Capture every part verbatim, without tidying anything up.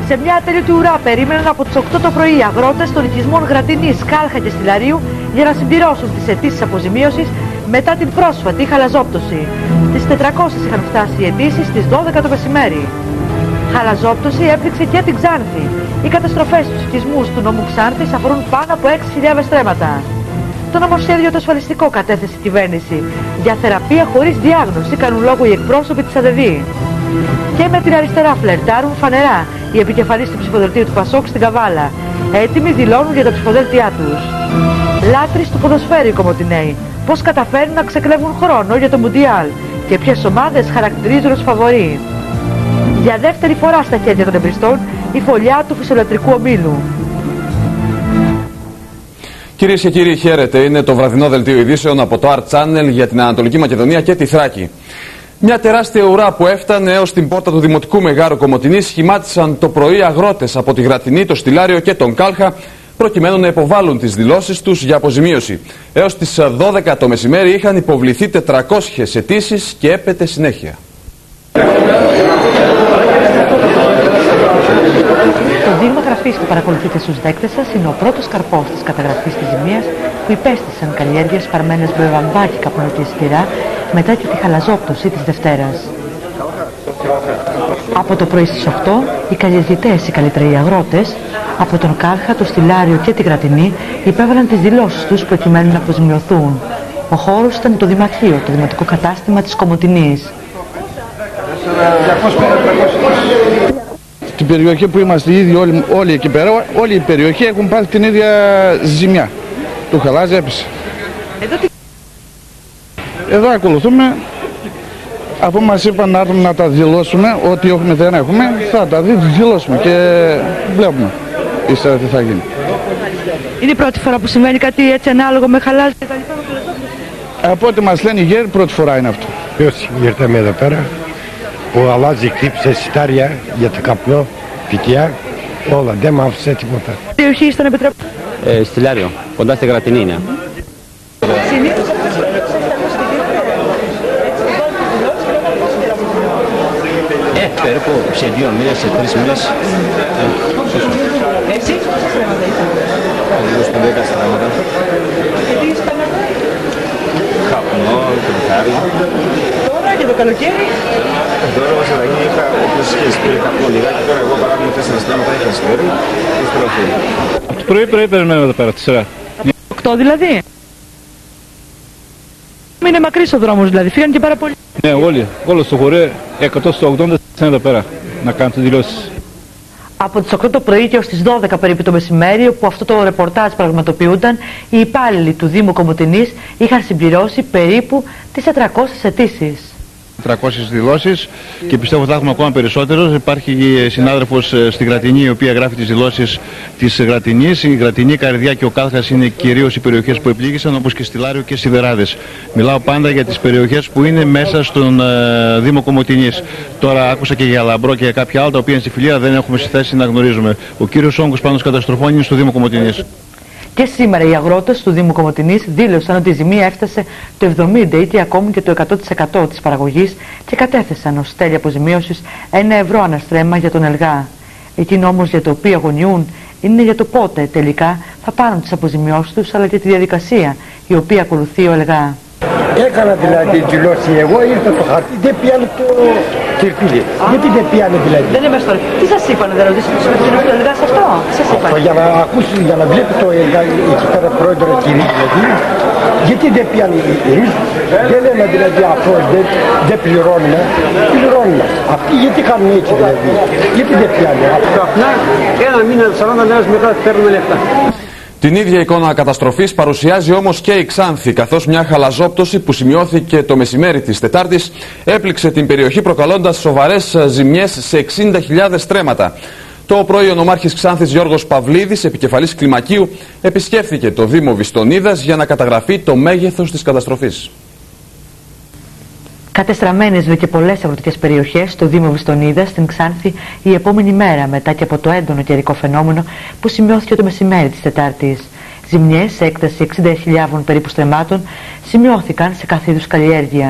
Σε μια ατέλεια του ουρά περίμεναν από τις οκτώ το πρωί αγρότες των οικισμών Γρατινής, Κάλχα και Στυλαρίου για να συμπληρώσουν τις αιτήσεις αποζημίωσης μετά την πρόσφατη χαλαζόπτωση. Στις τετρακόσιες είχαν φτάσει οι αιτήσεις στις δώδεκα το μεσημέρι. Χαλαζόπτωση έπληξε και την Ξάνθη. Οι καταστροφές στους οικισμούς του νομού Ξάνθης αφορούν πάνω από έξι χιλιάδες στρέμματα. Το νομοσχέδιο το ασφαλιστικό κατέθεσε η κυβέρνηση. Για θεραπεία χωρίς διάγνωση κάνουν λόγο οι εκπρόσωποι της ΑΔΕΔ. Και με την αριστερά φλερτάρουν φανερά οι επικεφαλής του ψηφοδελτίου του Πασόκ στην Καβάλα. Έτοιμοι δηλώνουν για τα ψηφοδέλτια τους. Λάτρεις του ποδοσφαίρου οι Κομοτηναίοι. Πώς καταφέρνουν να ξεκλέβουν χρόνο για το Μουντιάλ και ποιες ομάδες χαρακτηρίζουν ως φαβορί. Για δεύτερη φορά στα χέρια των εμπριστών η φωλιά του φυσιολατρικού ομίλου. Κυρίες και κύριοι, χαίρετε. Είναι το βραδινό δελτίο ειδήσεων από το Art Channel για την Ανατολική Μακεδονία και τη Θράκη. Μια τεράστια ουρά που έφτανε έως την πόρτα του Δημοτικού Μεγάρου Κομοτηνής σχημάτισαν το πρωί αγρότες από τη Γρατινή, το Στυλάριο και τον Κάλχα, προκειμένου να υποβάλουν τις δηλώσεις τους για αποζημίωση. Έως τις δώδεκα το μεσημέρι είχαν υποβληθεί τετρακόσιες αιτήσεις και έπεται συνέχεια. Το δείγμα γραφής που παρακολουθείτε στους δέκτες σας είναι ο πρώτος καρπός της καταγραφής της ζημίας που υπέστησαν καλλιέργειες φαρμένες με βαμβάκι, καπνό και σκληρά μετά και τη χαλαζόπτωση της Δευτέρας. Από το πρωί στις οκτώ, οι καλλιεργητές, οι καλύτεροι αγρότες, από τον Κάλχα, το Στυλάριο και τη Γρατινή υπέβαλαν τις δηλώσεις τους προκειμένου να αποζημιωθούν. Ο χώρος ήταν το Δημαρχείο, το δημοτικό κατάστημα της Κομοτηνής. Στην περιοχή που είμαστε ήδη όλοι, όλοι εκεί πέρα, όλη η περιοχή έχουν πάθει την ίδια ζημιά. Του χαλάζει, έπεσε. Εδώ, τι... Εδώ ακολουθούμε, αφού μας είπαν να έρθουμε να τα δηλώσουμε, ό,τι έχουμε δεν έχουμε, θα τα δηλώσουμε και βλέπουμε ύστερα τι θα γίνει. Είναι η πρώτη φορά που συμβαίνει κάτι έτσι ανάλογο με χαλάζει και τα λοιπά? Από ό,τι μας λένε οι γέροι, πρώτη φορά είναι αυτό. Ποιος ήρθαμε εδώ πέρα, που αλλάζει κλείψε σιτάρια για το καπνό, φυτιά, όλα, δεν μ' άφησε τίποτα. Η περιοχή είστε να επιτρέπετε? Ε, Στυλάριο, κοντά στη Γρατινή είναι. Συνήθως Ε, περίπου σε δύο μήνες, σε τρεις μήνες. εσύ πόσα στρέμματα ήσατε? Λίγο στα δέκα στρέμματα. Και τι στρέμματα? Καπνό, κρυθάρι. Τώρα και το καλοκαίρι? Τώρα μας εδώ είχα, όπως είχες πει, καπνό λιγάκι. Τώρα εγώ παράδειγμα τέσσερα στρέμματα είχα σφαίρει και στροφή. Από το πρωί πρωί περιμένουμε εδώ πέρα, τη σειρά. Οκτώ δηλαδή? Είναι μακρύς ο δρόμος δηλαδή, φύγαν και πάρα πολύ. Ναι, όλοι, όλο στο χωρί, εκατό στο ογδόντα είναι εδώ πέρα, να κάνουν τις δηλώσεις. Από τις οκτώ το πρωί και ως τις δώδεκα περίπου το μεσημέρι, όπου αυτό το ρεπορτάζ πραγματοποιούνταν, οι υπάλληλοι του Δήμου Κομοτηνής είχαν συμπληρώσει περίπου τις τετρακόσιες αιτήσεις. τετρακόσιες δηλώσεις και πιστεύω θα έχουμε ακόμα περισσότερο. Υπάρχει συνάδελφος στη Γρατινή η οποία γράφει τις δηλώσεις της Γρατινής. Η Γρατινή, η Καρδιά και ο Κάλχας είναι κυρίως οι περιοχές που επλήγησαν, όπως και Στυλάριο και Σιδεράδες. Μιλάω πάντα για τις περιοχές που είναι μέσα στον ε, Δήμο Κομοτηνής. Τώρα άκουσα και για Λαμπρό και για κάποια άλλα τα οποία είναι στη φιλία, δεν έχουμε στη θέση να γνωρίζουμε. Ο κύριος όγκος πάνω στις καταστροφών είναι στο Δήμο Κομοτηνής. Και σήμερα οι αγρότες του Δήμου Κομοτηνής δήλωσαν ότι η ζημία έφτασε το εβδομήντα τοις εκατό ή ακόμη και το εκατό τοις εκατό της παραγωγής και κατέθεσαν ως τέλεια αποζημίωσης ένα ευρώ αναστρέμμα για τον ΕΛΓΑ. Εκείνο όμως για το οποίο αγωνιούν είναι για το πότε τελικά θα πάρουν τις αποζημιώσεις τους, αλλά και τη διαδικασία η οποία ακολουθεί ο ΕΛΓΑ. Έκανα δηλαδή δηλώσει εγώ, ήρθα το χαρτί, δεν πιάνε το κυρπίλι. Γιατί δεν πιάνε δηλαδή? Δεν είμαι στο. Τι σας είπανε, δεν ρωτήσατε τους υπευθύνους του ΕΛΓΑ σε αυτό? Τι σας είπανε? Για να ακούσει, για να βλέπει το ΕΛΓΑ εκεί πέρα πρόεδρο κυρία δηλαδή, γιατί δεν πιάνε εμείς, δεν λέμε δηλαδή αυτό, δεν, δεν πληρώνουμε, πληρώνουμε. Αυτοί γιατί κάνουν έτσι δηλαδή, γιατί δεν πιάνε? Απλά ένα μήνα, σαράντα μέρες μετά παίρνουν λεφτά. Την ίδια εικόνα καταστροφής παρουσιάζει όμως και η Ξάνθη, καθώς μια χαλαζόπτωση που σημειώθηκε το μεσημέρι της Τετάρτης έπληξε την περιοχή προκαλώντας σοβαρές ζημιές σε εξήντα χιλιάδες στρέμματα. Το πρωί ο νομάρχης Ξάνθης Γιώργος Παυλίδης, επικεφαλής κλιμακίου, επισκέφθηκε το Δήμο Βιστονίδας για να καταγραφεί το μέγεθος της καταστροφής. Κατεστραμμένες δε και πολλές αγροτικές περιοχές στο Δήμο Βιστονίδας στην Ξάνθη η επόμενη μέρα μετά και από το έντονο καιρικό φαινόμενο που σημειώθηκε το μεσημέρι της Τετάρτης. Ζημιές σε έκταση εξήντα χιλιάδων περίπου στρεμμάτων σημειώθηκαν σε κάθε είδους καλλιέργεια.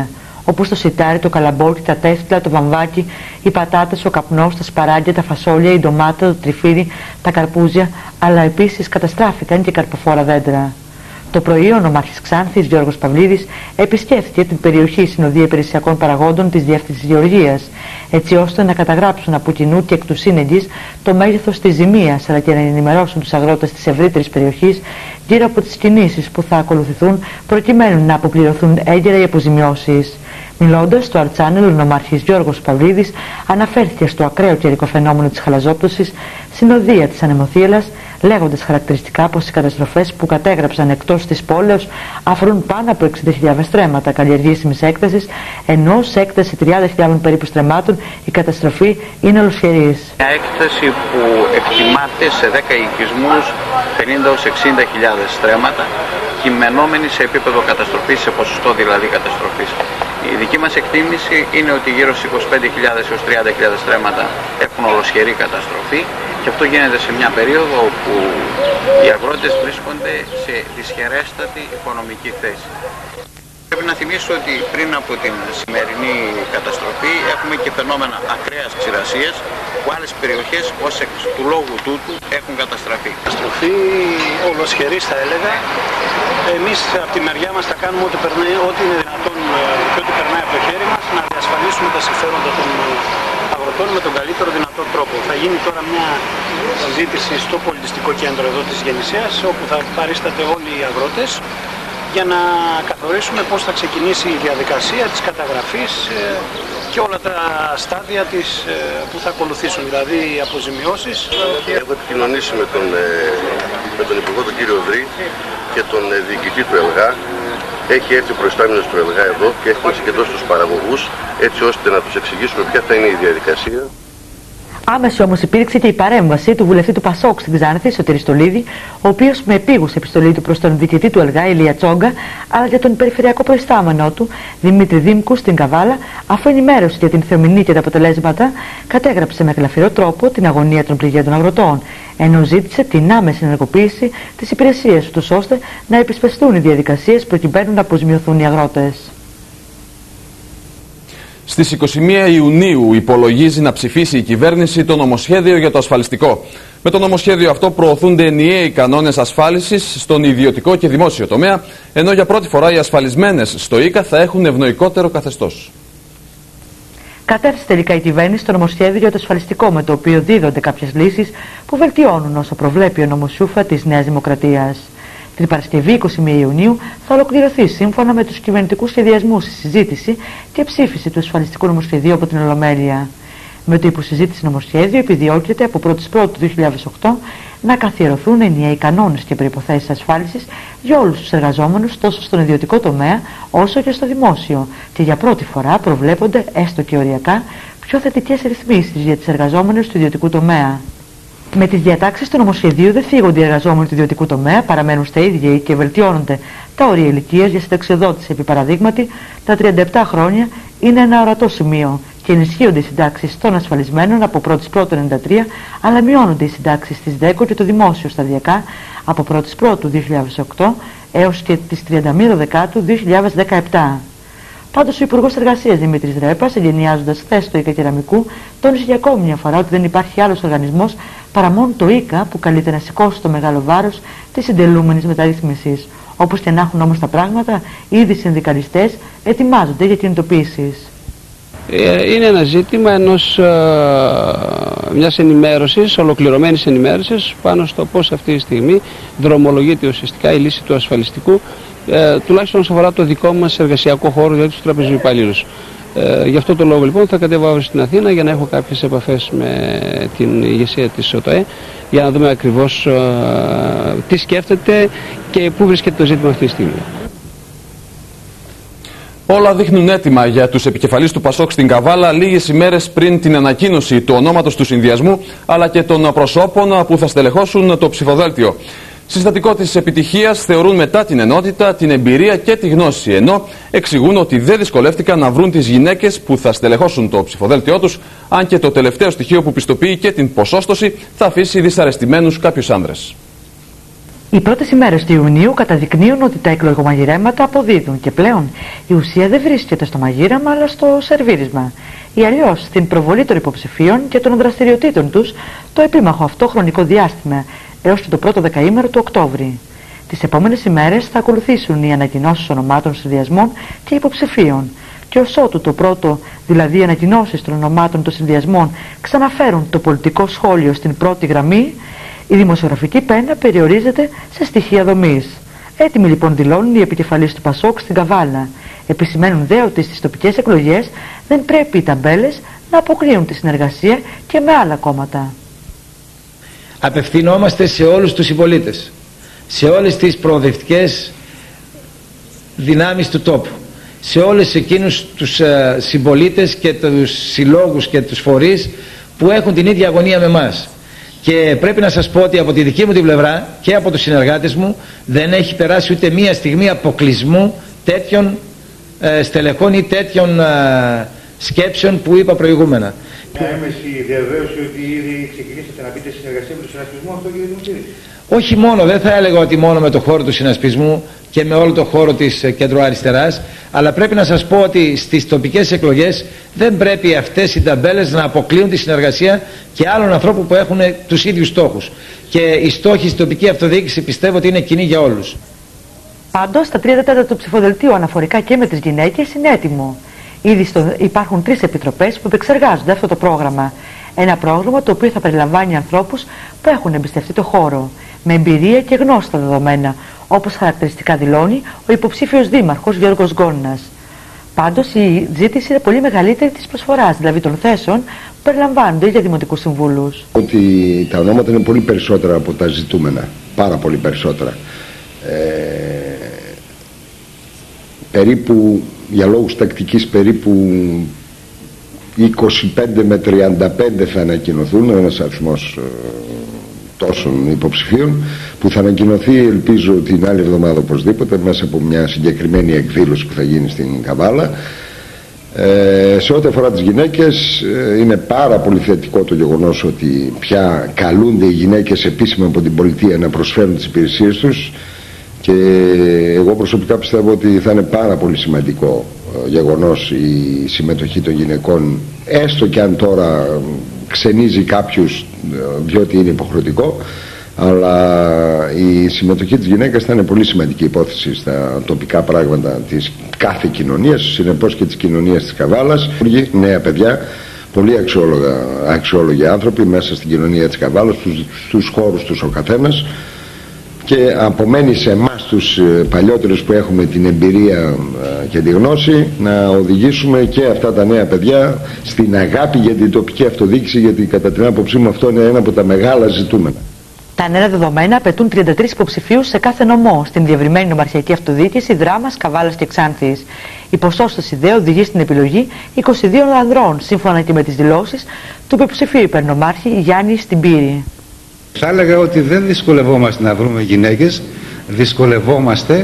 όπως το σιτάρι, το καλαμπόκι, τα τέστιλα, το βαμβάκι, οι πατάτες, ο καπνός, τα σπαράγγια, τα φασόλια, η ντομάτα, το τριφύρι, τα καρπούζια, αλλά επίσης καταστράφηκαν και καρποφόρα δέντρα. Το πρωί, ο νομάρχης Ξάνθης, Γιώργος Παυλίδης, επισκέφθηκε την περιοχή Συνοδεία Υπηρεσιακών Παραγόντων της Διεύθυνσης Γεωργίας, έτσι ώστε να καταγράψουν από κοινού και εκ του σύνεγγυς το μέγεθος της ζημίας, αλλά και να ενημερώσουν τους αγρότες της ευρύτερης περιοχής γύρω από τις κινήσεις που θα ακολουθηθούν προκειμένου να αποπληρωθούν έγκαιρα οι αποζημιώσεις. Μιλώντας στο Art Channel, ο νομάρχης Γιώργος Παυλίδης αναφέρθηκε στο ακραίο καιρικό φαινόμενο της χαλαζόπτωσης, συνοδεία της ανεμοθύελλας, λέγοντας χαρακτηριστικά πως οι καταστροφές που κατέγραψαν εκτός της πόλεως αφορούν πάνω από εξήντα χιλιάδες στρέμματα καλλιεργήσιμης έκτασης, ενώ σε έκταση τριάντα χιλιάδων περίπου στρεμμάτων η καταστροφή είναι ολοσχερής. Μια έκταση που εκτιμάται σε δέκα οικισμούς πενήντα έως εξήντα χιλιάδες στρέμματα, κειμενόμενη σε επίπεδο καταστροφής, σε ποσοστό δηλαδή καταστροφής. Η δική μας εκτίμηση είναι ότι γύρω στις είκοσι πέντε χιλιάδες έως τριάντα χιλιάδες στρέμματα έχουν ολοσχερή καταστροφή, και αυτό γίνεται σε μια περίοδο όπου οι αγρότες βρίσκονται σε δυσχερέστατη οικονομική θέση. Πρέπει να θυμίσω ότι πριν από την σημερινή καταστροφή έχουμε και φαινόμενα ακραίας ξηρασίας που άλλες περιοχές ως εκ του λόγου τούτου έχουν καταστραφεί. Καταστροφή ολοσχερής θα έλεγα. Εμείς από τη μεριά μας θα κάνουμε ό,τι, περνάει, ό,τι είναι δυνατόν και ό,τι περνάει από το χέρι μας να διασφαλίσουμε τα συμφέροντα των αγροτών με τον καλύτερο δυνατό τρόπο. Θα γίνει τώρα μια συζήτηση στο πολιτιστικό κέντρο εδώ της Γεννησέας, όπου θα παρίσταται όλοι οι αγρότες, για να καθορίσουμε πώς θα ξεκινήσει η διαδικασία της καταγραφής και όλα τα στάδια της που θα ακολουθήσουν, δηλαδή οι αποζημιώσεις. Έχω επικοινωνήσει με τον, με τον Υπουργό τον κύριο Δρή και τον διοικητή του ΕΛΓΑ. Έχει έρθει ο προϊστάμενος του ΕΛΓΑ εδώ και έχουμε συγκεντρώσει τους παραγωγούς, έτσι ώστε να τους εξηγήσουμε ποια θα είναι η διαδικασία. Άμεση όμως υπήρξε και η παρέμβαση του βουλευτή του Πασόκ στην Ξάνθη, Σωτήρη Στολίδη, ο οποίος με επίγουσα επιστολή του προς τον διοικητή του ΕΛΓΑ, Ηλία Τσόγκα, αλλά και τον περιφερειακό προϊστάμενό του, Δημήτρη Δήμκου, στην Καβάλα, αφού ενημέρωσε για την θεομηνία και τα αποτελέσματα, κατέγραψε με γλαφυρό τρόπο την αγωνία των πληγέντων αγροτών, ενώ ζήτησε την άμεση ενεργοποίηση της υπηρεσίας του, ώστε να επισπευστούν οι διαδικασίες προκειμένου να αποζημιωθούν οι αγρότες. Στις είκοσι μία Ιουνίου υπολογίζει να ψηφίσει η κυβέρνηση το νομοσχέδιο για το ασφαλιστικό. Με το νομοσχέδιο αυτό προωθούνται ενιαίοι κανόνες ασφάλισης στον ιδιωτικό και δημόσιο τομέα, ενώ για πρώτη φορά οι ασφαλισμένες στο ΙΚΑ θα έχουν ευνοϊκότερο καθεστώς. Κατέθεσε τελικά η κυβέρνηση το νομοσχέδιο για το ασφαλιστικό, με το οποίο δίδονται κάποιες λύσεις που βελτιώνουν όσο προβλέπει ο νόμος Σούφα της Νέας Δημοκρατίας. Την Παρασκευή είκοσι μία Ιουνίου θα ολοκληρωθεί σύμφωνα με τους κυβερνητικούς σχεδιασμούς η συζήτηση και ψήφιση του ασφαλιστικού νομοσχεδίου από την Ολομέλεια. Με το υποσυζήτηση νομοσχέδιο επιδιώκεται από πρώτη Πρώτου δύο χιλιάδες οκτώ να καθιερωθούν ενιαίοι κανόνες και προϋποθέσεις ασφάλισης για όλους τους εργαζόμενους τόσο στον ιδιωτικό τομέα όσο και στο δημόσιο, και για πρώτη φορά προβλέπονται έστω και οριακά πιο θετικές ρυθμίσεις για τις εργαζόμενες του ιδιωτικού τομέα. Με τις διατάξεις του νομοσχεδίου δεν φύγονται οι εργαζόμενοι του ιδιωτικού τομέα, παραμένουν στα ίδια και βελτιώνονται τα όρια ηλικίας για συνταξιοδότηση. Επί παραδείγματι, τα τριάντα επτά χρόνια είναι ένα ορατό σημείο και ενισχύονται οι συντάξεις των ασφαλισμένων από πρώτη Πρώτου ενενήντα τρία, αλλά μειώνονται οι συντάξεις της ΔΕΚΟ και του δημόσιου σταδιακά από πρώτη Πρώτου δύο χιλιάδες οκτώ έως και τις τριάντα μία Δεκάτου δύο χιλιάδες δεκαεπτά. Πάντως, ο Υπουργός Εργασίας Δημήτρης Ρέπας, εγκαινιάζοντας χθες το ΙΚΑ Κεραμικού, τόνισε για ακόμη μια φορά ότι δεν υπάρχει άλλος οργανισμός παρά μόνο το ΙΚΑ που καλείται να σηκώσει το μεγάλο βάρος της συντελούμενης μεταρρύθμισης. Όπως και να έχουν όμως τα πράγματα, ήδη οι συνδικαλιστές ετοιμάζονται για κινητοποίησεις. Είναι ένα ζήτημα ενός, μιας ενημέρωσης, ολοκληρωμένης ενημέρωσης πάνω στο πώς αυτή τη στιγμή δρομολογείται ουσιαστικά η λύση του ασφαλιστικού, ε, τουλάχιστον όσον αφορά το δικό μας εργασιακό χώρο, δηλαδή τους τραπεζοϊπαλλήλους. Ε, γι' αυτό το λόγο λοιπόν θα κατέβω αύριο στην Αθήνα για να έχω κάποιες επαφές με την ηγεσία της ΟΤΟΕ για να δούμε ακριβώς ε, τι σκέφτεται και πού βρίσκεται το ζήτημα αυτή τη στιγμή. Όλα δείχνουν έτοιμα για τους επικεφαλείς του Πασόκ στην Καβάλα λίγες ημέρες πριν την ανακοίνωση του ονόματος του συνδυασμού αλλά και των προσώπων που θα στελεχώσουν το ψηφοδέλτιο. Συστατικό της επιτυχίας θεωρούν μετά την ενότητα, την εμπειρία και τη γνώση, ενώ εξηγούν ότι δεν δυσκολεύτηκαν να βρουν τις γυναίκες που θα στελεχώσουν το ψηφοδέλτιό τους, αν και το τελευταίο στοιχείο που πιστοποιεί και την ποσόστοση θα αφήσει δυσαρεστημένους κάποιους άνδρες. Οι πρώτες ημέρες του Ιουνίου καταδεικνύουν ότι τα εκλογομαγειρέματα αποδίδουν και πλέον η ουσία δεν βρίσκεται στο μαγείραμα αλλά στο σερβίρισμα ή αλλιώς στην προβολή των υποψηφίων και των δραστηριοτήτων τους το επίμαχο αυτό χρονικό διάστημα έως και το πρώτο δεκαήμερο του Οκτώβρη. Τις επόμενες ημέρες θα ακολουθήσουν οι ανακοινώσεις ονομάτων συνδυασμών και υποψηφίων και ως ότου το πρώτο, δηλαδή οι ανακοινώσεις των ονομάτων των συνδυασμών ξαναφέρουν το πολιτικό σχόλιο στην πρώτη γραμμή, η δημοσιογραφική πένα περιορίζεται σε στοιχεία δομής. Έτοιμοι λοιπόν δηλώνουν οι επικεφαλείς του Πασόκ στην Καβάλα. Επισημαίνουν δε ότι στις τοπικές εκλογές δεν πρέπει οι ταμπέλες να αποκλείουν τη συνεργασία και με άλλα κόμματα. Απευθυνόμαστε σε όλους τους συμπολίτες, σε όλες τις προοδευτικές δυνάμεις του τόπου, σε όλες εκείνους τους ε, συμπολίτες και τους συλλόγους και τους φορείς που έχουν την ίδια αγωνία με εμάς. Και πρέπει να σας πω ότι από τη δική μου την πλευρά και από τους συνεργάτες μου δεν έχει περάσει ούτε μία στιγμή αποκλεισμού τέτοιων ε, στελεχών ή τέτοιων ε, σκέψεων που είπα προηγούμενα. Μια έμεση διαβεβαίωση ότι ήδη ξεκινήσατε να πείτε συνεργασία με τον συνασπισμό, αυτό κύριε Δημητρίδη? Όχι μόνο, δεν θα έλεγα ότι μόνο με το χώρο του συνασπισμού και με όλο το χώρο της κεντροαριστεράς, αλλά πρέπει να σας πω ότι στις τοπικές εκλογές δεν πρέπει αυτές οι ταμπέλες να αποκλείουν τη συνεργασία και άλλων ανθρώπων που έχουν τους ίδιους στόχους. Και οι στόχοι στην τοπική αυτοδιοίκηση πιστεύω ότι είναι κοινοί για όλους. Πάντως, τα τρία τέταρτα του ψηφοδελτίου αναφορικά και με τις γυναίκες είναι έτοιμο. Ήδη στο, υπάρχουν τρεις επιτροπές που επεξεργάζονται αυτό το πρόγραμμα. Ένα πρόγραμμα το οποίο θα περιλαμβάνει ανθρώπους που έχουν εμπιστευτεί το χώρο, με εμπειρία και γνώση στα δεδομένα, όπως χαρακτηριστικά δηλώνει ο υποψήφιος δήμαρχος Γιώργος Γκόνας. Πάντως η ζήτηση είναι πολύ μεγαλύτερη της προσφοράς, δηλαδή των θέσεων που περιλαμβάνονται για δημοτικούς συμβούλους. Ότι τα ονόματα είναι πολύ περισσότερα από τα ζητούμενα, πάρα πολύ περισσότερα. Ε, περίπου, για λόγους τακτικής, περίπου είκοσι πέντε με τριάντα πέντε θα ανακοινωθούν, ένας αριθμός ε, τόσων υποψηφίων που θα ανακοινωθεί, ελπίζω την άλλη εβδομάδα οπωσδήποτε, μέσα από μια συγκεκριμένη εκδήλωση που θα γίνει στην Καβάλα. Ε, σε ό,τι αφορά τις γυναίκες, ε, είναι πάρα πολύ θετικό το γεγονός ότι πια καλούνται οι γυναίκες επίσημα από την πολιτεία να προσφέρουν τις υπηρεσίες τους, και εγώ προσωπικά πιστεύω ότι θα είναι πάρα πολύ σημαντικό ε, γεγονός η συμμετοχή των γυναικών, έστω και αν τώρα ε, ξενίζει κάποιους ε, διότι είναι υποχρεωτικό, αλλά η συμμετοχή της γυναίκας θα είναι πολύ σημαντική υπόθεση στα τοπικά πράγματα της κάθε κοινωνίας, συνεπώς και της κοινωνίας της Καβάλας. Νέα παιδιά, πολύ αξιόλογα, αξιόλογοι άνθρωποι μέσα στην κοινωνία της Καβάλας, στους, στους χώρους τους ο καθένας, και απομένει σε εμάς τους παλιότερους που έχουμε την εμπειρία και τη γνώση να οδηγήσουμε και αυτά τα νέα παιδιά στην αγάπη για την τοπική αυτοδιοίκηση, γιατί κατά την άποψή μου αυτό είναι ένα από τα μεγάλα ζητούμενα. Τα νέα δεδομένα απαιτούν τριάντα τρεις υποψηφίους σε κάθε νομό στην διευρυμένη νομαρχιακή αυτοδιοίκηση Δράμας, Καβάλας και Ξάνθης. Η ποσόστοση δε οδηγεί στην επιλογή είκοσι δύο ανδρών, σύμφωνα και με τις δηλώσεις του υποψηφίου υπερνομάρχη Γιάννη στην Πύρη. Θα έλεγα ότι δεν δυσκολευόμαστε να βρούμε γυναίκες, δυσκολευόμαστε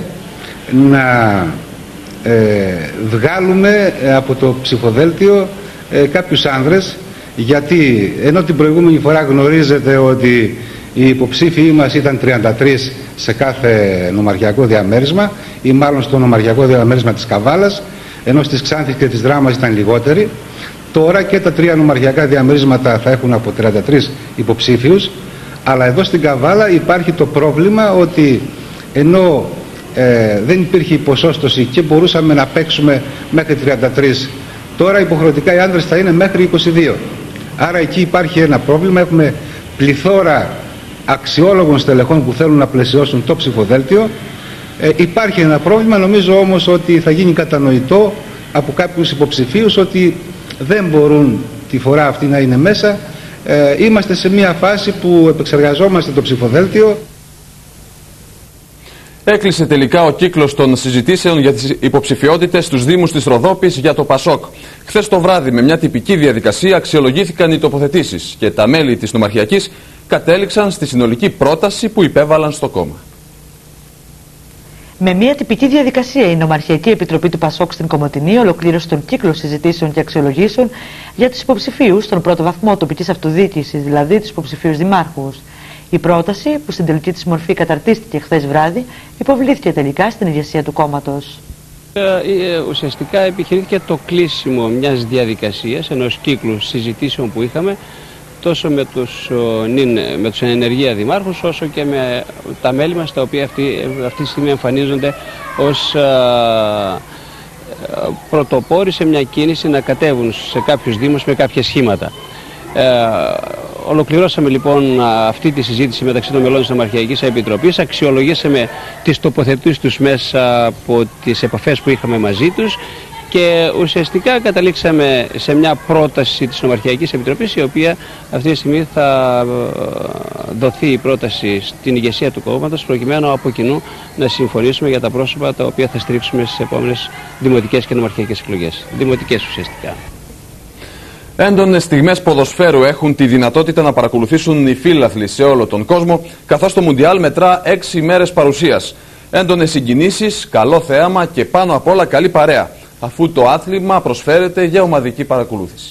να ε, βγάλουμε από το ψηφοδέλτιο ε, κάποιους άνδρες, γιατί ενώ την προηγούμενη φορά γνωρίζετε ότι οι υποψήφοι μας ήταν τριάντα τρεις σε κάθε νομαρχιακό διαμέρισμα, ή μάλλον στο νομαρχιακό διαμέρισμα της Καβάλας, ενώ στις Ξάνθης και της Δράμας ήταν λιγότεροι. Τώρα και τα τρία νομαρχιακά διαμερίσματα θα έχουν από τριάντα τρεις υποψήφιους, αλλά εδώ στην Καβάλα υπάρχει το πρόβλημα ότι ενώ ε, δεν υπήρχε η ποσόστοση και μπορούσαμε να παίξουμε μέχρι τριάντα τρεις, τώρα υποχρεωτικά οι άντρες θα είναι μέχρι είκοσι δύο. Άρα εκεί υπάρχει ένα πρόβλημα, έχουμε πληθώρα αξιόλογων στελεχών που θέλουν να πλαισιώσουν το ψηφοδέλτιο. Ε, υπάρχει ένα πρόβλημα, νομίζω όμως ότι θα γίνει κατανοητό από κάποιους υποψηφίους ότι δεν μπορούν τη φορά αυτή να είναι μέσα. Ε, είμαστε σε μια φάση που επεξεργαζόμαστε το ψηφοδέλτιο. Έκλεισε τελικά ο κύκλος των συζητήσεων για τις υποψηφιότητες στους Δήμους της Ροδόπης για το Πασόκ. Χθες το βράδυ, με μια τυπική διαδικασία, αξιολογήθηκαν οι τοποθετήσεις και τα μέλη της Νομαρχιακής κατέληξαν στη συνολική πρόταση που υπέβαλαν στο κόμμα. Με μια τυπική διαδικασία, η Νομαρχιακή Επιτροπή του Πασόκ στην Κομοτηνή ολοκλήρωσε τον κύκλο συζητήσεων και αξιολογήσεων για τους υποψηφίους στον πρώτο βαθμό τοπικής αυτοδιοίκησης, δηλαδή τους υποψηφίους δημάρχους. Η πρόταση, που στην τελική της μορφή καταρτίστηκε χθες βράδυ, υποβλήθηκε τελικά στην ηγεσία του κόμματος. Ε, ε, ουσιαστικά επιχειρήθηκε το κλείσιμο μιας διαδικασίας, ενός κύκλου συζητήσεων που είχαμε, τόσο με τους, με τους ενεργεία δημάρχους, όσο και με τα μέλη μας, τα οποία αυτή, αυτή τη στιγμή εμφανίζονται ως α, πρωτοπόροι σε μια κίνηση να κατέβουν σε κάποιους δήμους με κάποια σχήματα. Ε, ολοκληρώσαμε λοιπόν αυτή τη συζήτηση μεταξύ των μελών της Νομαρχιακής Επιτροπής, αξιολογήσαμε τις τοποθετήσεις τους μέσα από τις επαφές που είχαμε μαζί τους και ουσιαστικά καταλήξαμε σε μια πρόταση της Νομαρχιακής Επιτροπής, η οποία αυτή τη στιγμή θα δοθεί η πρόταση στην ηγεσία του κόμματος, προκειμένου από κοινού να συμφωνήσουμε για τα πρόσωπα τα οποία θα στηρίξουμε στις επόμενες δημοτικές και νομαρχιακές εκλογές. Δημοτικές ουσιαστικά. Έντονες στιγμές ποδοσφαίρου έχουν τη δυνατότητα να παρακολουθήσουν οι φίλαθλοι σε όλο τον κόσμο, καθώς το Μουντιάλ μετρά έξι μέρες παρουσίας. Έντονες συγκινήσεις, καλό θέαμα και πάνω απ' όλα καλή παρέα, αφού το άθλημα προσφέρεται για ομαδική παρακολούθηση.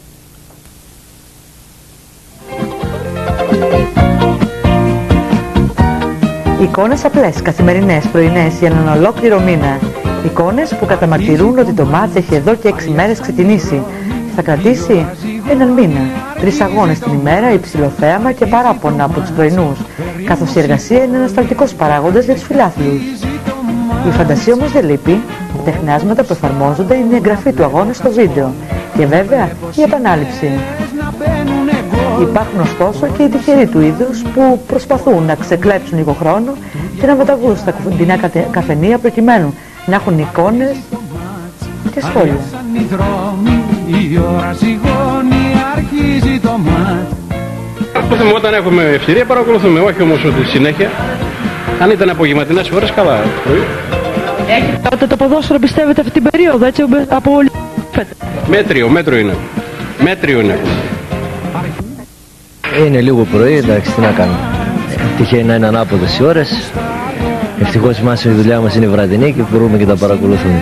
Εικόνες απλές, καθημερινές, πρωινές για έναν ολόκληρο μήνα. Εικόνες που καταμαρτυρούν ότι το μάτς έχει εδώ και έξι μέρες ξεκινήσει. Θα κρατήσει έναν μήνα. Τρεις αγώνες την ημέρα, υψηλό θέαμα και παράπονα από τους πρωινούς. Καθώς η εργασία είναι ένας σταλτικός παράγοντας για τους φιλάθλους. Η φαντασία όμως δεν λείπει. Τα τεχνάσματα που εφαρμόζονται είναι η εγγραφή του αγώνα στο βίντεο. Και βέβαια η επανάληψη. Υπάρχουν ωστόσο και οι τυχεροί του είδους που προσπαθούν να ξεκλέψουν λίγο χρόνο και να μεταβούν στα κοντινά καφενεία προκειμένου να έχουν εικόνες και σχόλια. Παρακολουθούμε όταν έχουμε ευκαιρία, παρακολουθούμε, όχι όμως ότι συνέχεια. Αν ήταν απογευματινές ώρες, καλά. Έχει τότε το ποδόσφαιρο, πιστεύετε, αυτή την περίοδο, έτσι, από όλη... Μέτριο, μέτριο είναι. Μέτριο είναι. Είναι λίγο πρωί, εντάξει, τι να κάνουμε. Τυχαίνει να είναι ανάποδες οι ώρες. Ευτυχώς εμάς η δουλειά μας είναι βραδινή και μπορούμε και τα παρακολουθούμε.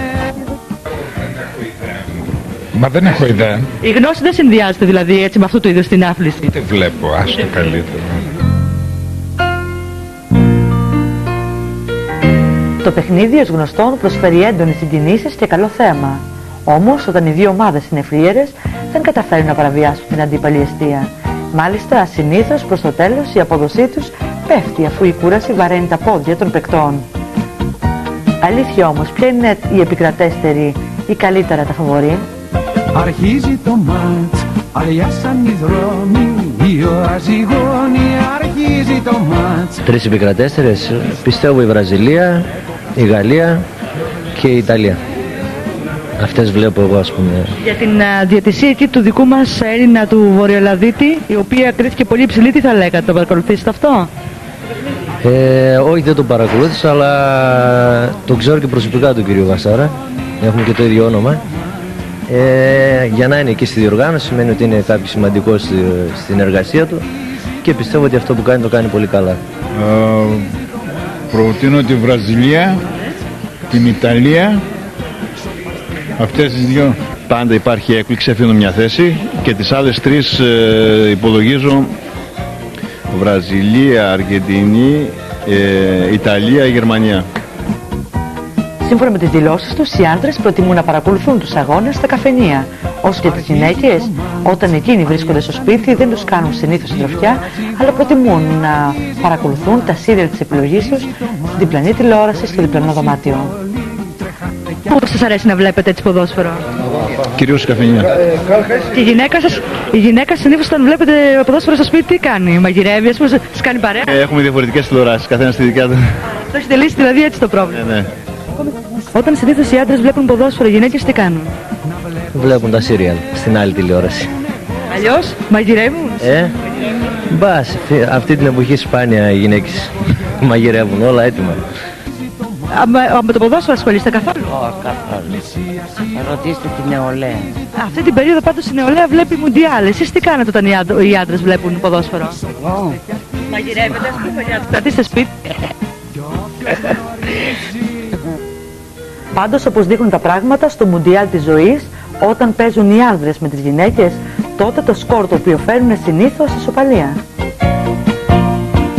Μα δεν έχω ιδέα. Η γνώση δεν συνδυάζεται δηλαδή έτσι με αυτού του είδους την άφληση. Δεν βλέπω, άστο καλύτερα. Το παιχνίδι ως γνωστόν προσφέρει έντονες συγκινήσεις και καλό θέαμα. Όμως όταν οι δύο ομάδες είναι φλίερες δεν καταφέρουν να παραβιάσουν την αντίπαλη εστία. Μάλιστα συνήθως προς το τέλος η απόδοσή τους πέφτει αφού η κούραση βαραίνει τα πόδια των παικτών. Αλήθεια όμως, ποια είναι η επικρατέστερη ή καλύτερα τα φαβορί? Αρχίζει το μάτς, αδειάσαν οι δρόμοι, η ώρα ζυγώνει, αρχίζει το μάτς. Τρεις επικρατέστερες, πιστεύω η Βραζιλία, η Γαλλία και η Ιταλία. Αυτές βλέπω εγώ, ας πούμε. Για την uh, διαιτησία εκεί του δικού μας Έλληνα του Βορειοελλαδίτη, η οποία κρίθηκε πολύ υψηλή, τι θα λέγατε, το παρακολουθήσετε αυτό? Ε, όχι, δεν τον παρακολούθησα, αλλά τον ξέρω και προσωπικά τον κύριο Βασάρα. Έχουμε και το ίδιο όνομα. Ε, για να είναι εκεί στη διοργάνωση σημαίνει ότι είναι κάποιο σημαντικό στη, στην εργασία του και πιστεύω ότι αυτό που κάνει το κάνει πολύ καλά. Ε, προτείνω τη Βραζιλία, την Ιταλία, αυτές τις δυο. Πάντα υπάρχει έκπληξη, αφήνω μια θέση και τις άλλες τρεις ε, υπολογίζω Βραζιλία, Αργεντινή, ε, Ιταλία, Γερμανία. Σύμφωνα με τις δηλώσεις τους, οι άντρες προτιμούν να παρακολουθούν τους αγώνες στα καφενεία. Όσο και τις γυναίκες, όταν εκείνοι βρίσκονται στο σπίτι, δεν τους κάνουν συνήθως συντροφιά, αλλά προτιμούν να παρακολουθούν τα σύριαλ της επιλογής τους στην διπλανή τηλεόραση, στο διπλανό δωμάτιο. Πού σας αρέσει να βλέπετε έτσι ποδόσφαιρο? Κυρίως καφενεία. Και η γυναίκα σας, η γυναίκα συνήθως όταν βλέπετε ποδόσφαιρο στο σπίτι, τι κάνει? Μαγειρεύει, ας πούμε, σας κάνει παρέα? Ε, έχουμε διαφορετικές τηλεοράσεις, καθένας στη δικιά του. Το έχετε λύσει δηλαδή έτσι το πρόβλημα? Ναι, ναι. Όταν συνήθως οι άντρες βλέπουν ποδόσφαιρο, οι γυναίκες τι κάνουν? Βλέπουν τα σύριαλ στην άλλη τηλεόραση. Αλλιώς, μαγειρεύουν? Ε, μπας, αυτή την εποχή σπάνια οι γυναίκες μαγειρεύουν, όλα έτοιμα. Α, με, με το ποδόσφαιρο ασχολείστε καθόλου? Όχι, καθόλου. Ρωτήστε την νεολαία. Αυτή την περίοδο πάντως η νεολαία βλέπει Μουντιάλ. Εσείς τι κάνετε όταν οι, άντρ, οι άντρες βλέπουν ποδόσφαιρο? Oh. Μαγειρεύετε, ας πούμε, για να κρατήσετε σπίτι. Πάντως, όπως δείχνουν τα πράγματα στο Μουντιάλ της ζωής, όταν παίζουν οι άνδρες με τις γυναίκες, τότε το σκορ το οποίο φέρνουν συνήθως ισοπαλία.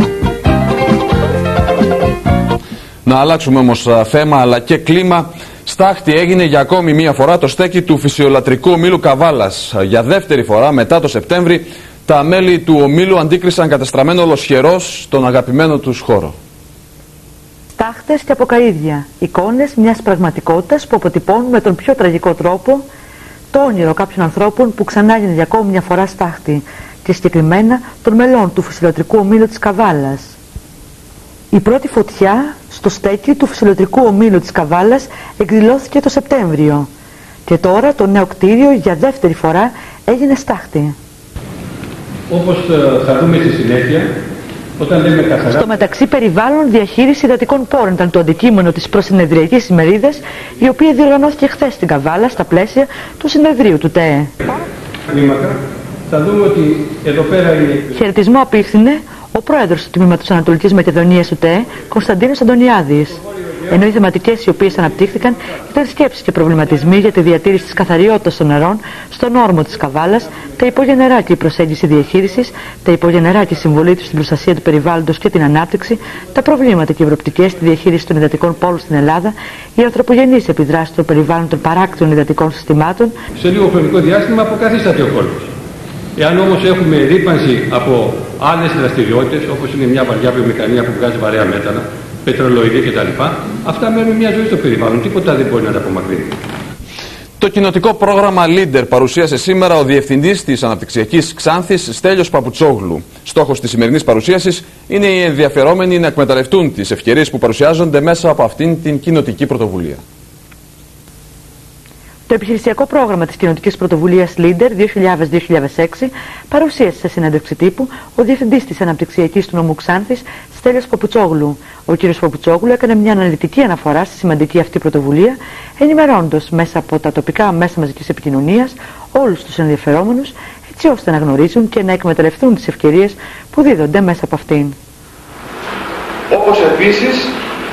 Να αλλάξουμε όμως θέμα αλλά και κλίμα. Στάχτη έγινε για ακόμη μία φορά το στέκι του φυσιολατρικού ομίλου Καβάλας. Για δεύτερη φορά μετά το Σεπτέμβρη, τα μέλη του ομίλου αντίκρισαν κατεστραμμένο ολοσχερός στον αγαπημένο τους χώρο. Στάχτες και αποκαΐδια, εικόνες μιας πραγματικότητας που αποτυπώνουν με τον πιο τραγικό τρόπο το όνειρο κάποιων ανθρώπων που ξανά έγινε για ακόμη μια φορά στάχτη, και συγκεκριμένα των μελών του φυσιολατρικού ομίλου της Καβάλας. Η πρώτη φωτιά στο στέκι του φυσιολατρικού ομίλου της Καβάλας εκδηλώθηκε το Σεπτέμβριο και τώρα το νέο κτίριο για δεύτερη φορά έγινε στάχτη. Όπως θα δούμε στη συνέχεια, όταν λέμε καθαρά... Στο μεταξύ, περιβάλλον, διαχείριση υδατικών πόρων ήταν το αντικείμενο της προσυνεδριακής ημερίδας, η οποία διοργανώθηκε χθες στην Καβάλα στα πλαίσια του συνεδρίου του ΤΕΕ. Θα δούμε ότι εδώ πέρα είναι... Χαιρετισμό απίφθινε ο πρόεδρος του Τμήματος Ανατολικής Μακεδονίας του ΤΕΕ, Κωνσταντίνος Αντωνιάδης. Ενώ οι θεματικές οι οποίες αναπτύχθηκαν ήταν σκέψεις και προβληματισμοί για τη διατήρηση της καθαριότητας των νερών στον όρμο της Καβάλας, τα υπόγεια νερά και η προσέγγιση διαχείρισης, τα υπόγεια νερά και η συμβολή τους στην προστασία του περιβάλλοντος και την ανάπτυξη, τα προβλήματα και οι προοπτικές στη διαχείριση των υδατικών πόλων στην Ελλάδα, οι ανθρωπογενείς επιδράσεις των περιβάλλων των παράκτιων υδατικών συστημάτων. Σε λίγο χρονικό διάστημα αποκαθίσταται ο κόλπος. Εάν όμως έχουμε ρύπανση από άλλες δραστηριότητες, όπως είναι μια βαριά βιομηχανία που βγάζει βαρέα μέταλλα, πετρελοειδή κτλ., αυτά μένουν μια ζωή στο περιβάλλον. Τίποτα δεν μπορεί να τα απομακρύνει. Το κοινοτικό πρόγραμμα Leader παρουσίασε σήμερα ο Διευθυντής της Αναπτυξιακής Ξάνθης, Στέλιος Παπουτσόγλου. Στόχος της σημερινής παρουσίασης είναι οι ενδιαφερόμενοι να εκμεταλλευτούν τις ευκαιρίες που παρουσιάζονται μέσα από αυτήν την κοινοτική πρωτοβουλία. Το επιχειρησιακό πρόγραμμα της κοινοτικής πρωτοβουλίας Leader δύο χιλιάδες με δύο χιλιάδες έξι παρουσίασε σε συνέντευξη τύπου ο Διευθυντής της Αναπτυξιακής του νομού Ξάνθης, Στέλιος Παπουτσόγλου. Ο κ. Παπουτσόγλου έκανε μια αναλυτική αναφορά στη σημαντική αυτή πρωτοβουλία, ενημερώνοντας μέσα από τα τοπικά μέσα μαζικής επικοινωνίας όλους τους ενδιαφερόμενους, έτσι ώστε να γνωρίζουν και να εκμεταλλευτούν τις ευκαιρίες που δίδονται μέσα από αυτήν. Όπως επίσης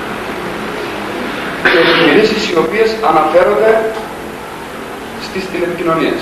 και επιχειρήσεις οι οποίες αναφέρονται στις τηλεπικοινωνίες.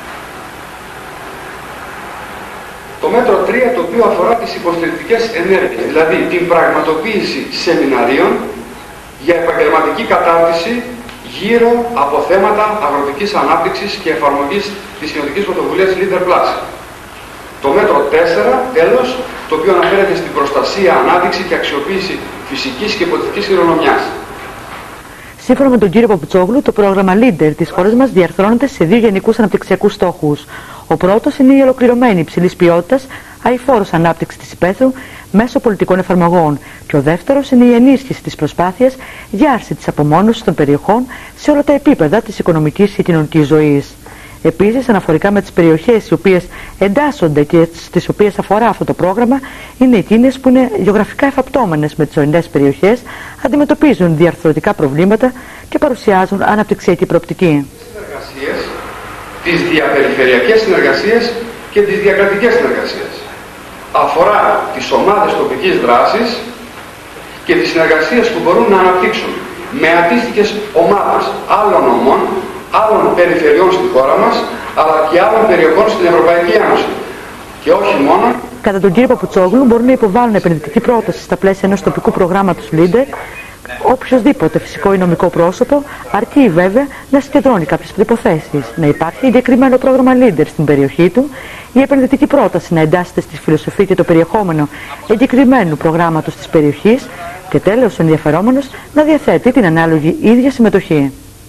Το μέτρο τρία, το οποίο αφορά τις υποστηρικτικές ενέργειες, δηλαδή την πραγματοποίηση σεμιναρίων για επαγγελματική κατάρτιση γύρω από θέματα αγροτικής ανάπτυξης και εφαρμογής της κοινοτικής πρωτοβουλίας Leader Plus. Το μέτρο τέσσερα, τέλος, το οποίο αναφέρεται στην προστασία, ανάδειξη και αξιοποίηση φυσικής και υποτιθικής κληρονομιάς. Σύμφωνα με τον κύριο Παπουτσόγλου, το πρόγραμμα Leader της χώρας μας διαρθρώνεται σε δύο γενικούς αναπτυξιακούς στόχους. Ο πρώτος είναι η ολοκληρωμένη υψηλής ποιότητας αειφόρος ανάπτυξη της υπαίθρου μέσω πολιτικών εφαρμογών, και ο δεύτερος είναι η ενίσχυση της προσπάθειας για άρση της απομόνωσης των περιοχών σε όλα τα επίπεδα της οικονομικής και κοινωνικής ζωής. Επίσης, αναφορικά με τις περιοχές οι οποίες εντάσσονται και στις οποίες αφορά αυτό το πρόγραμμα, είναι εκείνες που είναι γεωγραφικά εφαπτώμενες με τις ορεινές περιοχές, αντιμετωπίζουν διαρθρωτικά προβλήματα και παρουσιάζουν αναπτυξιακή προοπτική. Συνεργασίες, τις διαπεριφερειακές συνεργασίες και τις διακρατικές συνεργασίες. Αφορά τις ομάδες τοπικής δράσης και τις συνεργασίες που μπορούν να αναπτύξουν με αντίστοιχες ομάδες άλλων νομών, άλλων περιφερειών στη χώρα μας, αλλά και άλλων περιοχών στην Ευρωπαϊκή Ένωση. Και όχι μόνο. Κατά τον κύριο Παπουτσόγλου, μπορούν να υποβάλουν επενδυτική πρόταση στα πλαίσια ενός τοπικού προγράμματος Leader οποιοδήποτε φυσικό ή νομικό πρόσωπο, αρκεί βέβαια να συγκεντρώνει κάποιες προϋποθέσεις. Να υπάρχει εγκεκριμένο πρόγραμμα Leader στην περιοχή του, η επενδυτική πρόταση να εντάσσεται στη φιλοσοφία και το περιεχόμενο εγκεκριμένου προγράμματος της περιοχής και τέλος ο ενδιαφερόμενος να διαθέτει την ανάλογη ίδια συμμετοχή.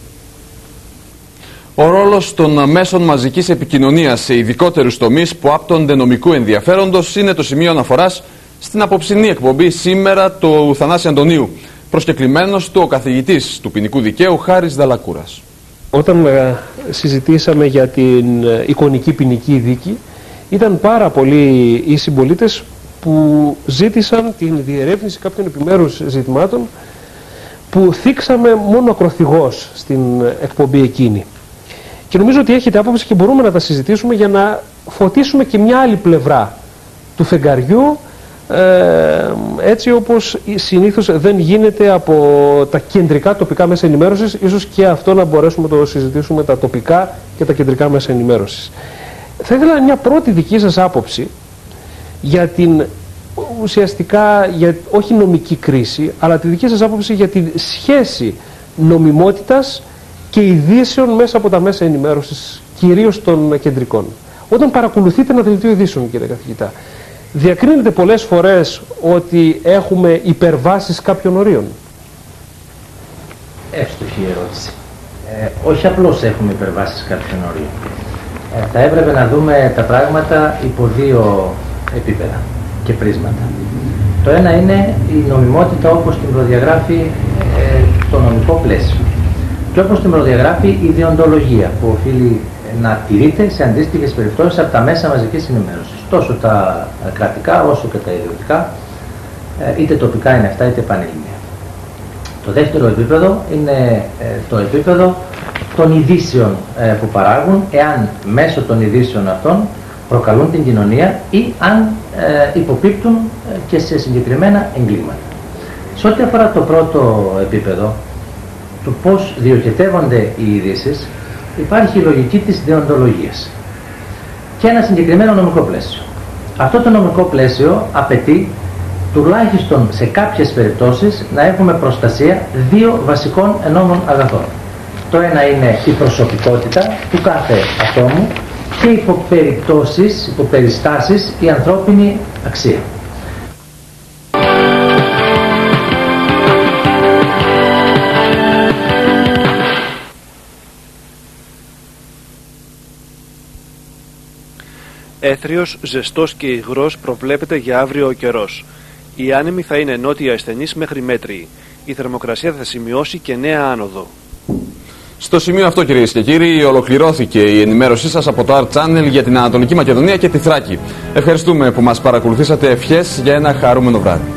Ο ρόλος των μέσων μαζικής επικοινωνίας σε ειδικότερους τομείς που άπτονται νομικού ενδιαφέροντος είναι το σημείο αναφοράς στην απόψινή εκπομπή σήμερα του Θανάση Αντωνίου. Προσκεκλημένος του ο καθηγητής του ποινικού δικαίου Χάρης Δαλακούρας. Όταν συζητήσαμε για την εικονική ποινική δίκη, ήταν πάρα πολλοί οι συμπολίτες που ζήτησαν την διερεύνηση κάποιων επιμέρους ζητημάτων που θίξαμε μόνο ακροθυγώς στην εκπομπή εκείνη. Και νομίζω ότι έχετε άποψη και μπορούμε να τα συζητήσουμε για να φωτίσουμε και μια άλλη πλευρά του φεγγαριού, ε, έτσι όπως συνήθως δεν γίνεται από τα κεντρικά τοπικά μέσα ενημέρωσης. Ίσως και αυτό να μπορέσουμε να το συζητήσουμε, τα τοπικά και τα κεντρικά μέσα ενημέρωσης. Θα ήθελα μια πρώτη δική σας άποψη για την ουσιαστικά για, όχι νομική κρίση, αλλά τη δική σας άποψη για τη σχέση νομιμότητας και ειδήσεων μέσα από τα μέσα ενημέρωσης, κυρίως των κεντρικών. Όταν παρακολουθείτε ένα δελτίο ειδήσεων, κύριε καθηγητά, διακρίνεται πολλές φορές ότι έχουμε υπερβάσεις κάποιων ορίων? Εύστοχη ερώτηση. Ε, όχι απλώς έχουμε υπερβάσεις κάποιων ορίων. Ε, θα έπρεπε να δούμε τα πράγματα υπό δύο επίπεδα και πρίσματα. Το ένα είναι η νομιμότητα όπως την προδιαγράφει ε, το νομικό πλαίσιο και όπως την προδιαγράφει η διοντολογία που οφείλει να τηρείται σε αντίστοιχες περιπτώσεις από τα μέσα μαζικής ενημέρωσης, τόσο τα κρατικά όσο και τα ιδιωτικά, ε, είτε τοπικά είναι αυτά είτε πανελληνία. Το δεύτερο επίπεδο είναι ε, το επίπεδο των ειδήσεων ε, που παράγουν, εάν μέσω των ειδήσεων αυτών προκαλούν την κοινωνία ή αν ε, υποπίπτουν ε, και σε συγκεκριμένα εγκλήματα. Σε ό,τι αφορά το πρώτο επίπεδο, το πώς διοχετεύονται οι ειδήσεις, υπάρχει η λογική της δεοντολογίας και ένα συγκεκριμένο νομικό πλαίσιο. Αυτό το νομικό πλαίσιο απαιτεί τουλάχιστον σε κάποιες περιπτώσεις να έχουμε προστασία δύο βασικών ενόμων αγαθών. Το ένα είναι η προσωπικότητα του κάθε ατόμου και υπό περιπτώσεις, υπό περιστάσεις η ανθρώπινη αξία. Έθριος, ζεστός και υγρός προβλέπεται για αύριο ο καιρός. Η άνεμη θα είναι νότια ασθενής μέχρι μέτριη. Η θερμοκρασία θα σημειώσει και νέα άνοδο. Στο σημείο αυτό, κυρίες και κύριοι, ολοκληρώθηκε η ενημέρωσή σας από το Art Channel για την Ανατολική Μακεδονία και τη Θράκη. Ευχαριστούμε που μας παρακολουθήσατε. Ευχές για ένα χαρούμενο βράδυ.